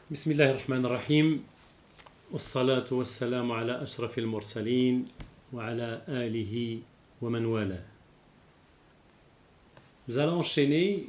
بسم الله الرحمن الرحيم والصلاة والسلام على أشرف المرسلين وعلى آله ومن والاه. Nous allons enchaîner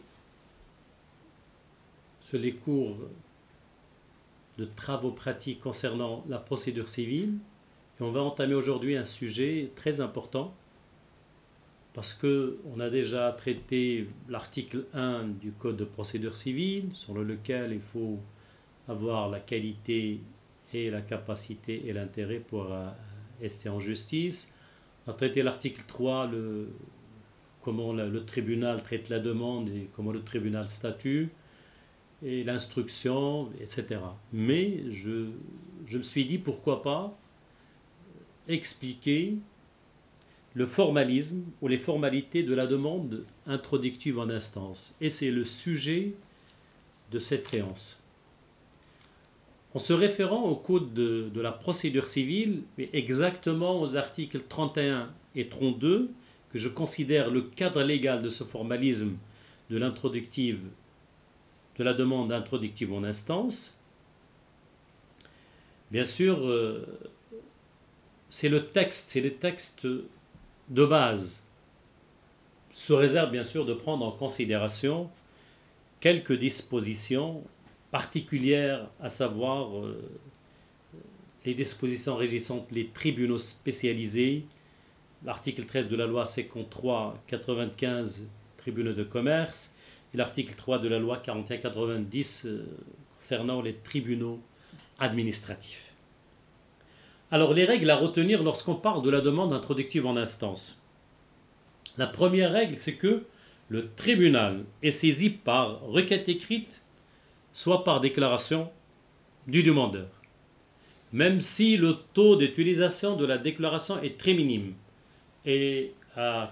sur les cours de travaux pratiques concernant la procédure civile et on va entamer aujourd'hui un sujet très important parce qu'on a déjà traité l'article 1 du Code de procédure civile sur lequel il faut avoir la qualité et la capacité et l'intérêt pour rester en justice. On a traité l'article 3, comment le tribunal traite la demande et comment le tribunal statue, et l'instruction, etc. Mais je me suis dit pourquoi pas expliquer le formalisme ou les formalités de la demande introductive en instance. Et c'est le sujet de cette séance. En se référant au code de la procédure civile, mais exactement aux articles 31 et 32, que je considère le cadre légal de ce formalisme de l'introductive, de la demande introductive en instance, bien sûr, c'est le texte, c'est les textes de base, sous réserve bien sûr de prendre en considération quelques dispositions particulières, à savoir les dispositions régissant les tribunaux spécialisés, l'article 13 de la loi 53-95, tribunaux de commerce, et l'article 3 de la loi 41-90 concernant les tribunaux administratifs. Alors, les règles à retenir lorsqu'on parle de la demande introductive en instance. La première règle, c'est que le tribunal est saisi par requête écrite, soit par déclaration du demandeur. Même si le taux d'utilisation de la déclaration est très minime, et à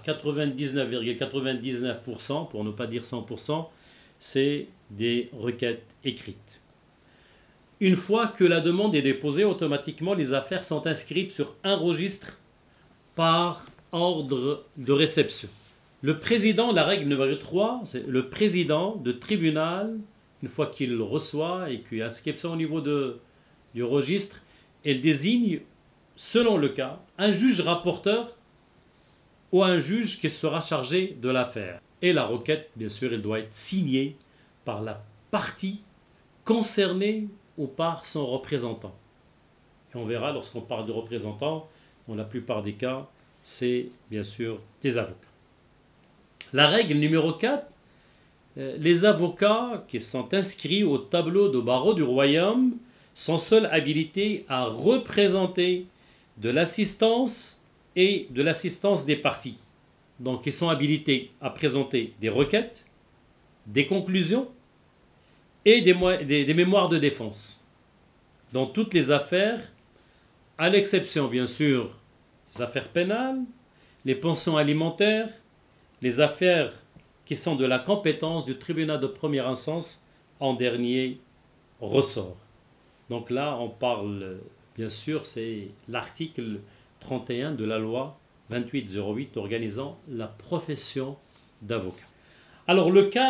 99,99%, pour ne pas dire 100%, c'est des requêtes écrites. Une fois que la demande est déposée, automatiquement les affaires sont inscrites sur un registre par ordre de réception. Le président, la règle numéro 3, c'est le président de tribunal, une fois qu'il reçoit et qu'il y a inscription au niveau du registre, elle désigne, selon le cas, un juge rapporteur ou un juge qui sera chargé de l'affaire. Et la requête, bien sûr, elle doit être signée par la partie concernée ou par son représentant. Et on verra, lorsqu'on parle de représentant, dans la plupart des cas, c'est bien sûr les avocats. La règle numéro 4, les avocats qui sont inscrits au tableau de barreau du royaume sont seuls habilités à représenter de l'assistance et de l'assistance des parties. Donc ils sont habilités à présenter des requêtes, des conclusions et des mémoires de défense dans toutes les affaires, à l'exception bien sûr des affaires pénales, les pensions alimentaires, les affaires qui sont de la compétence du tribunal de première instance en dernier ressort. Donc là, on parle, bien sûr, c'est l'article 31 de la loi 2808 organisant la profession d'avocat. Alors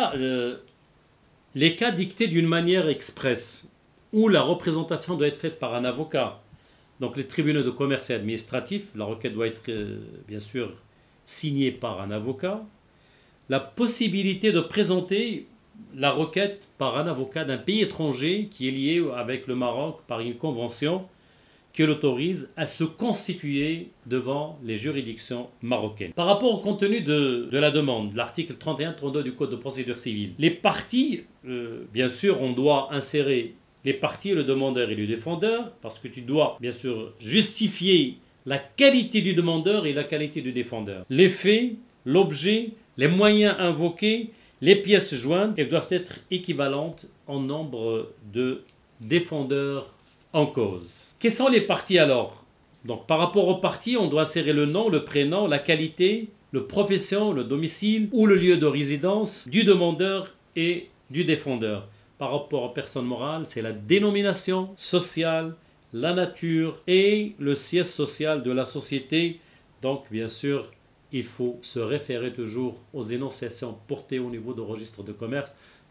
les cas dictés d'une manière expresse, où la représentation doit être faite par un avocat, donc les tribunaux de commerce et administratifs, la requête doit être bien sûr signée par un avocat, la possibilité de présenter la requête par un avocat d'un pays étranger qui est lié avec le Maroc par une convention qui l'autorise à se constituer devant les juridictions marocaines. Par rapport au contenu de la demande, l'article 31-32 du Code de procédure civile, les parties, bien sûr, on doit insérer les parties, le demandeur et le défendeur, parce que tu dois, bien sûr, justifier la qualité du demandeur et la qualité du défendeur. Les faits, l'objet, les moyens invoqués, les pièces jointes, elles doivent être équivalentes en nombre de défendeurs en cause. Quelles sont les parties alors? Donc par rapport aux parties, on doit insérer le nom, le prénom, la qualité, le profession, le domicile ou le lieu de résidence du demandeur et du défendeur. Par rapport aux personnes morales, c'est la dénomination sociale, la nature et le siège social de la société. Donc bien sûr, il faut se référer toujours aux énonciations portées au niveau du registre de commerce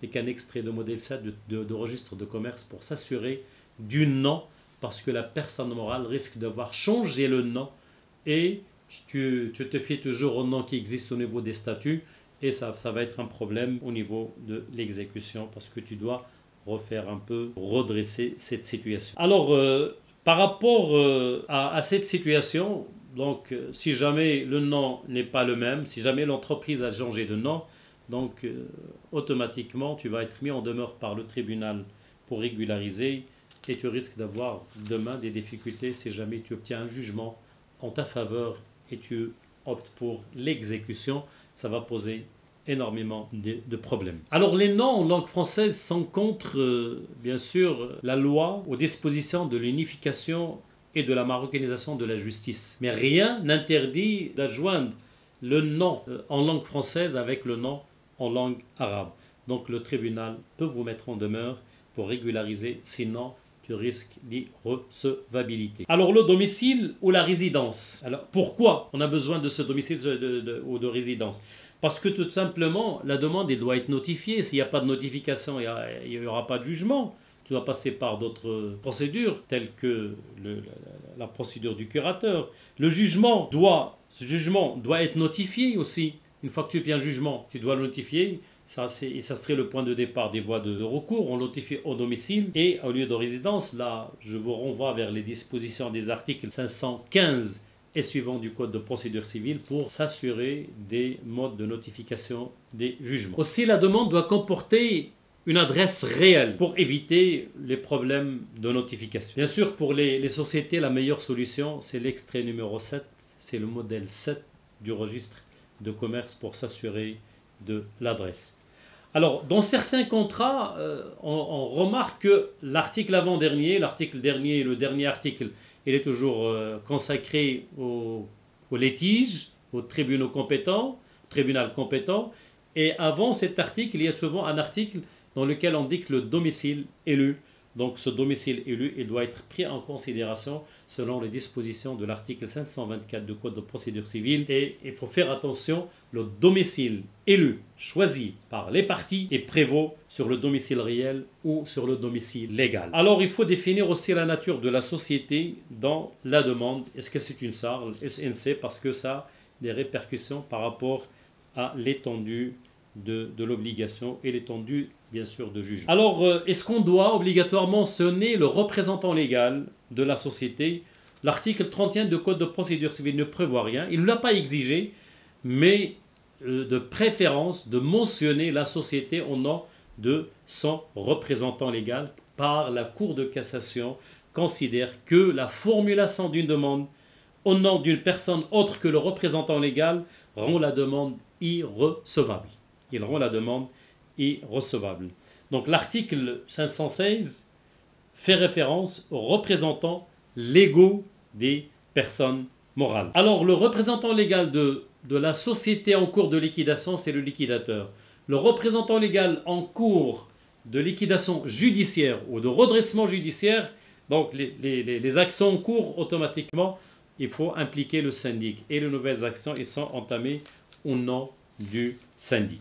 et qu'un extrait de modèle 7 de registre de commerce pour s'assurer du nom, parce que la personne morale risque d'avoir changé le nom et tu te fies toujours au nom qui existe au niveau des statuts et ça va être un problème au niveau de l'exécution parce que tu dois refaire un peu, redresser cette situation. Alors, par rapport à cette situation, donc si jamais le nom n'est pas le même, si jamais l'entreprise a changé de nom, donc automatiquement tu vas être mis en demeure par le tribunal pour régulariser et tu risques d'avoir demain des difficultés si jamais tu obtiens un jugement en ta faveur et tu optes pour l'exécution, ça va poser énormément de problèmes. Alors les noms en langue française sont contre, bien sûr, la loi aux dispositions de l'unification et de la marocanisation de la justice. Mais rien n'interdit d'adjoindre le nom en langue française avec le nom en langue arabe. Donc le tribunal peut vous mettre en demeure pour régulariser, sinon tu risques d'irrecevabilité. Alors le domicile ou la résidence. Alors pourquoi on a besoin de ce domicile ou de résidence? Parce que tout simplement, la demande elle doit être notifiée. S'il n'y a pas de notification, il n'y aura pas de jugement. Tu dois passer par d'autres procédures, telles que la procédure du curateur. Ce jugement doit être notifié aussi. Une fois que tu fais un jugement, tu dois le notifier. Ça serait le point de départ des voies de recours. On notifie au domicile et au lieu de résidence. Là, je vous renvoie vers les dispositions des articles 515 et suivant du Code de procédure civile pour s'assurer des modes de notification des jugements. Aussi, la demande doit comporter une adresse réelle pour éviter les problèmes de notification. Bien sûr, pour les sociétés, la meilleure solution, c'est l'extrait numéro 7, c'est le modèle 7 du registre de commerce pour s'assurer de l'adresse. Alors, dans certains contrats, on remarque que l'article avant-dernier, l'article dernier et le dernier article, il est toujours consacré au litige, au tribunal compétent, et avant cet article, il y a souvent un article dans lequel on indique le domicile élu. Donc ce domicile élu, il doit être pris en considération selon les dispositions de l'article 524 du Code de procédure civile. Et il faut faire attention, le domicile élu choisi par les parties et prévaut sur le domicile réel ou sur le domicile légal. Alors il faut définir aussi la nature de la société dans la demande. Est-ce que c'est une SNC parce que ça a des répercussions par rapport à l'étendue de l'obligation et l'étendue bien sûr de jugement. Alors est-ce qu'on doit obligatoirement mentionner le représentant légal de la société? L'article 31 du Code de procédure civile ne prévoit rien, il ne l'a pas exigé, mais de préférence de mentionner la société au nom de son représentant légal par la Cour de cassation considère que la formulation d'une demande au nom d'une personne autre que le représentant légal rend la demande irrecevable. Il rend la demande irrecevable. Donc l'article 516 fait référence aux représentants légaux des personnes morales. Alors le représentant légal de la société en cours de liquidation, c'est le liquidateur. Le représentant légal en cours de liquidation judiciaire ou de redressement judiciaire, donc les actions en cours, automatiquement, il faut impliquer le syndic. Et les nouvelles actions, elles sont entamées au nom du syndic.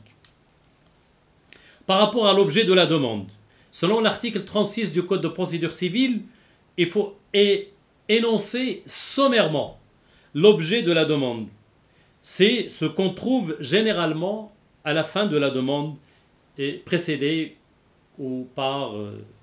Par rapport à l'objet de la demande, selon l'article 36 du Code de procédure civile, il faut énoncer sommairement l'objet de la demande. C'est ce qu'on trouve généralement à la fin de la demande et précédé ou par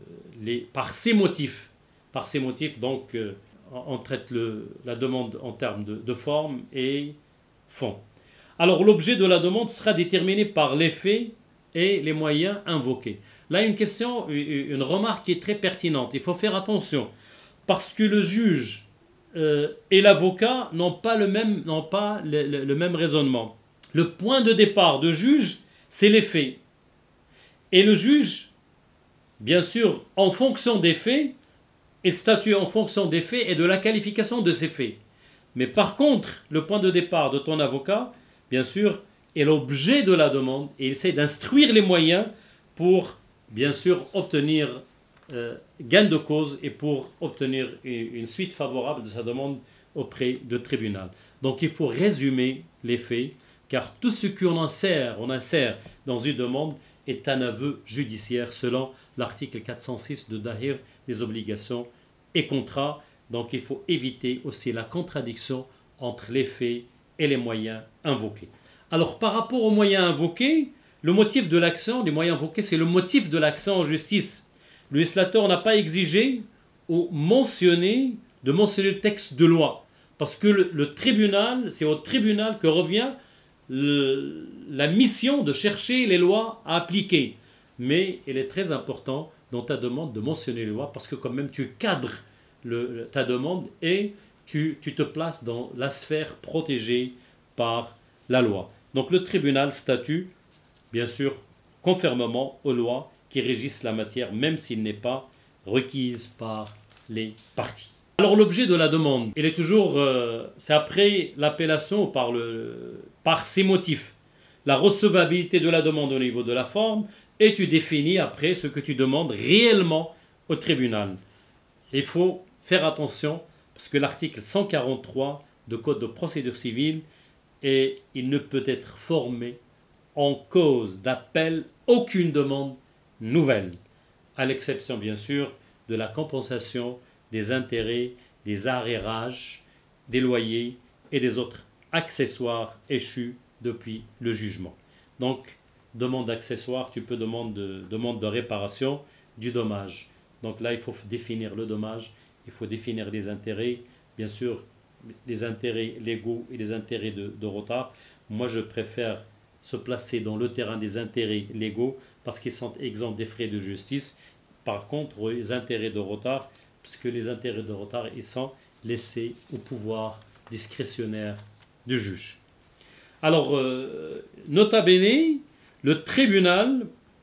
ces motifs. Par ces motifs, donc, on traite la demande en termes de forme et fond. Alors, l'objet de la demande sera déterminé par les faits et les moyens invoqués. Là, une remarque qui est très pertinente. Il faut faire attention parce que le juge et l'avocat n'ont pas le même raisonnement. Le point de départ du juge, c'est les faits. Et le juge, bien sûr, en fonction des faits, il statue en fonction des faits et de la qualification de ces faits. Mais par contre, le point de départ de ton avocat, bien sûr, est l'objet de la demande et il essaie d'instruire les moyens pour, bien sûr, obtenir gain de cause et pour obtenir une suite favorable de sa demande auprès du tribunal. Donc il faut résumer les faits, car tout ce qu'on insère dans une demande, est un aveu judiciaire selon l'article 406 de Dahir des obligations et contrats. Donc il faut éviter aussi la contradiction entre les faits et les moyens invoqués. Alors par rapport aux moyens invoqués, le motif de l'action, les moyens invoqués, c'est le motif de l'action en justice. Le législateur n'a pas exigé ou de mentionner le texte de loi. Parce que le tribunal, c'est au tribunal que revient la mission de chercher les lois à appliquer. Mais il est très important dans ta demande de mentionner les lois parce que quand même tu cadres ta demande et tu te places dans la sphère protégée par la loi. Donc le tribunal statue, bien sûr, conformément aux lois qui régissent la matière, même s'il n'est pas requise par les parties. Alors l'objet de la demande, il est toujours, c'est après l'appellation par ses motifs. La recevabilité de la demande au niveau de la forme, et tu définis après ce que tu demandes réellement au tribunal. Il faut faire attention, parce que l'article 143 du Code de procédure civile, et il ne peut être formé en cause d'appel aucune demande nouvelle, à l'exception bien sûr de la compensation des intérêts, des arrérages, des loyers et des autres accessoires échus depuis le jugement. Donc, demande accessoire, tu peux demande de réparation du dommage. Donc là, il faut définir le dommage, il faut définir les intérêts, bien sûr, les intérêts légaux et les intérêts de retard. Moi, je préfère se placer dans le terrain des intérêts légaux parce qu'ils sont exempts des frais de justice. Par contre, les intérêts de retard, puisque les intérêts de retard, ils sont laissés au pouvoir discrétionnaire du juge. Alors, nota bene, le tribunal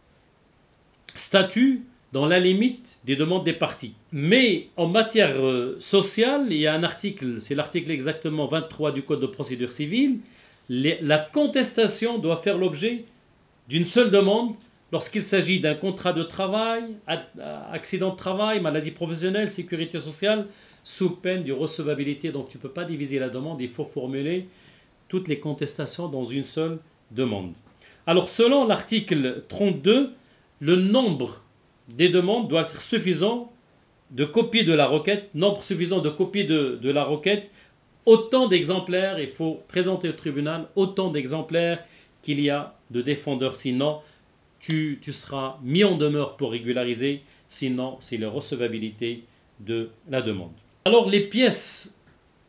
statue dans la limite des demandes des parties. Mais en matière sociale, il y a un article, c'est l'article exactement 23 du Code de procédure civile, la contestation doit faire l'objet d'une seule demande lorsqu'il s'agit d'un contrat de travail, accident de travail, maladie professionnelle, sécurité sociale, sous peine de recevabilité. Donc tu ne peux pas diviser la demande, il faut formuler toutes les contestations dans une seule demande. Alors selon l'article 32, le nombre des demandes doit être suffisant de copies de la requête, nombre suffisant de copies de la requête, autant d'exemplaires, il faut présenter au tribunal autant d'exemplaires qu'il y a de défendeurs, sinon tu seras mis en demeure pour régulariser, sinon c'est la recevabilité de la demande. Alors les pièces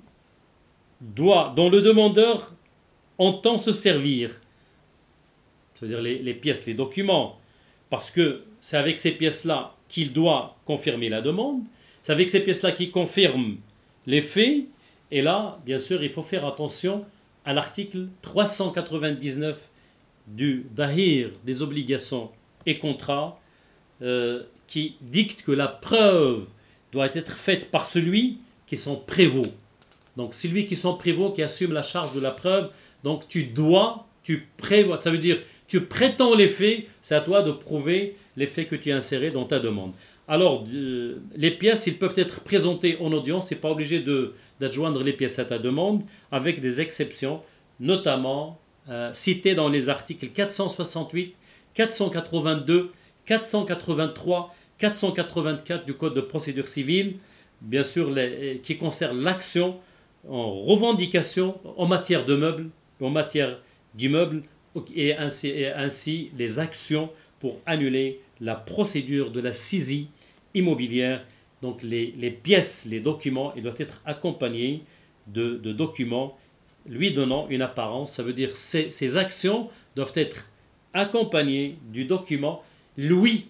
dont le demandeur entend se servir, c'est-à-dire les pièces, les documents, parce que c'est avec ces pièces-là qu'il doit confirmer la demande, c'est avec ces pièces-là qu'il confirme les faits, et là, bien sûr, il faut faire attention à l'article 399 du Dahir des obligations et contrats qui dicte que la preuve doit être faite par celui qui sont prévôt. Donc celui qui sont prévôt, qui assume la charge de la preuve, donc tu prévois, ça veut dire tu prétends les faits, c'est à toi de prouver les faits que tu as insérés dans ta demande. Alors les pièces, ils peuvent être présentées en audience, tu n'es pas obligé d'adjoindre les pièces à ta demande, avec des exceptions, notamment citées dans les articles 468, 482, 483, 484 du Code de procédure civile, bien sûr qui concernent l'action en revendication en matière de meubles, en matière d'immeubles, et ainsi les actions pour annuler la procédure de la saisie immobilière. Donc les pièces, les documents, ils doivent être accompagnés de documents lui donnant une apparence. Ça veut dire ces actions doivent être accompagnées du document lui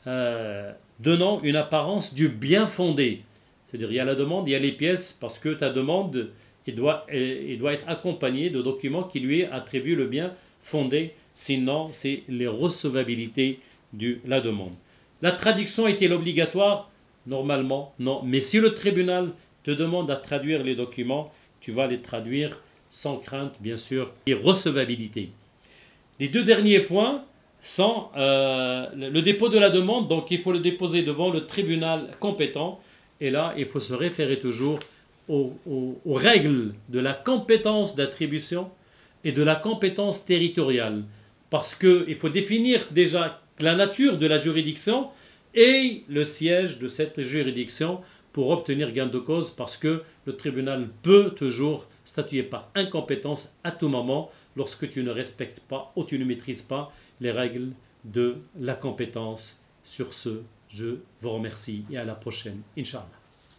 donnant une apparence du bien fondé. C'est-à-dire il y a la demande, il y a les pièces, parce que ta demande il doit être accompagnée de documents qui lui attribuent le bien fondé, sinon c'est les recevabilités de la demande. La traduction est-elle obligatoire? Normalement, non. Mais si le tribunal te demande à traduire les documents, tu vas les traduire sans crainte, bien sûr, et recevabilité. Les deux derniers points sont le dépôt de la demande. Donc, il faut le déposer devant le tribunal compétent. Et là, il faut se référer toujours aux règles de la compétence d'attribution et de la compétence territoriale. parce qu'il faut définir déjà la nature de la juridiction et le siège de cette juridiction pour obtenir gain de cause, parce que le tribunal peut toujours statuer par incompétence à tout moment lorsque tu ne respectes pas ou tu ne maîtrises pas les règles de la compétence. Sur ce, je vous remercie et à la prochaine, Inch'Allah.